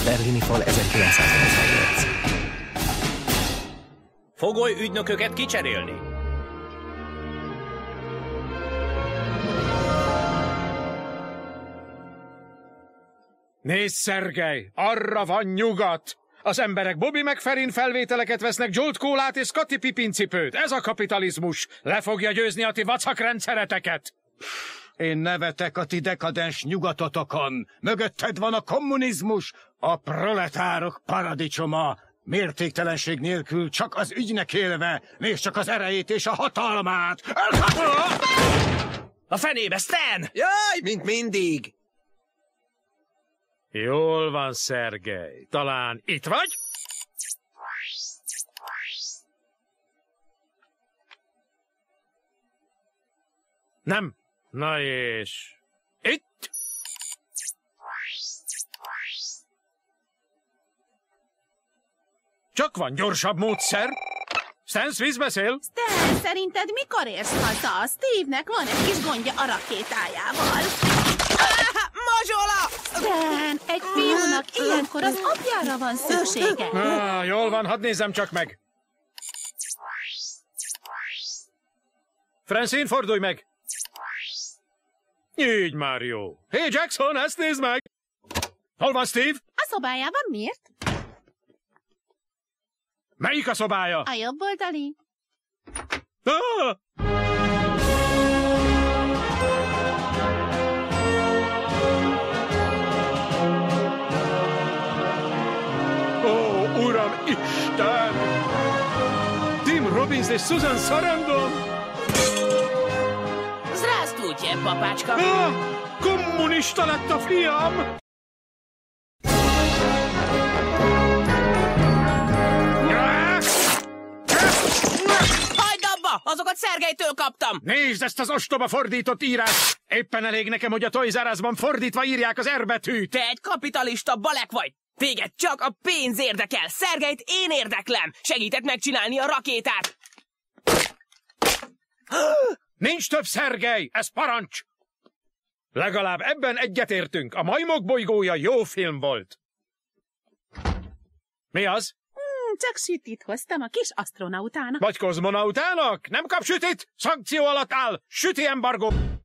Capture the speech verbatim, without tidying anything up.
Berlini fal ezerkilencszáznyolcvannyolc. Fogoly ügynököket kicserélni. Nézd, Szergej, arra van nyugat! Az emberek Bobby McFerrin felvételeket vesznek, Jolt Kólát és Scottie Pippen cipőt. Ez a kapitalizmus. Le fogja győzni a ti vacakrendszereteket. Én nevetek a ti dekadens nyugatotokon. Mögötted van a kommunizmus, a proletárok paradicsoma. Mértéktelenség nélkül, csak az ügynek élve, nézd csak az erejét és a hatalmát. A fenébe, Stan! Jaj, mint mindig. Jól van, Szergej. Talán itt vagy? Nem. Na és... Itt? Csak van gyorsabb módszer. Stan Smith beszél. Stan, szerinted mikor érsz haza? Steve-nek van egy kis gondja a rakétájával. Mazsola! Stan, egy fiúnak ilyenkor az apjára van szüksége. Ah, jól van, hadd nézzem csak meg. Francine, fordulj meg. Így már jó. Hé, hey, Jackson, ezt nézd meg. Hol van Steve? A szobájában miért? Melyik a szobája? A jobb oldali. Ah! Ó, Uram Isten! Tim Robbins és Susan Sarandon! Zdravstvujte, papácska! Ah, kommunista lett a fiam! Azokat Szergejtől kaptam! Nézd ezt az ostoba fordított írás! Éppen elég nekem, hogy a Toys R Us-ban fordítva írják az R betűt! Te egy kapitalista balek vagy! Téged csak a pénz érdekel! Szergejt én érdeklem! Segített megcsinálni a rakétát! Nincs több Szergej! Ez parancs! Legalább ebben egyetértünk. A Majmok bolygója jó film volt. Mi az? Csak sütit hoztam a kis asztronautának. Vagy kozmonautának? Nem kap sütit? Szankció alatt áll! Süti embargó!